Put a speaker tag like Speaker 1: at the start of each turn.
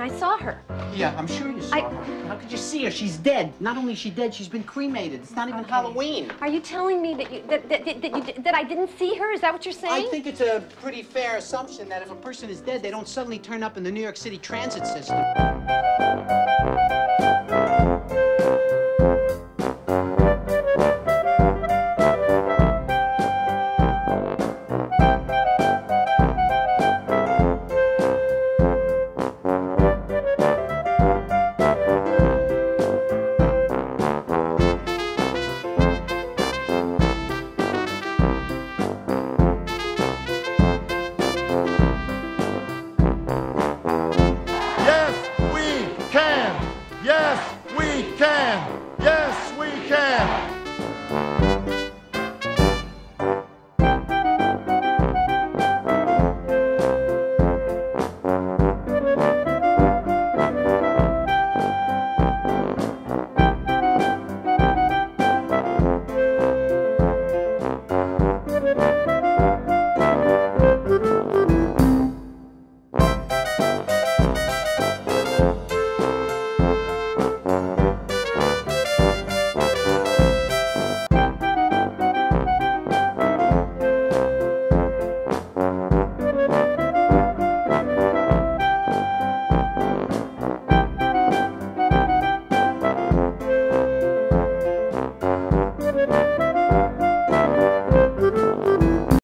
Speaker 1: I saw her.
Speaker 2: Yeah, I'm sure you saw her. How could you see her? She's dead. Not only is she dead, she's been cremated. It's not even Halloween.
Speaker 1: Are you telling me that I didn't see her? Is that what you're saying?
Speaker 2: I think it's a pretty fair assumption that if a person is dead, they don't suddenly turn up in the New York City transit system.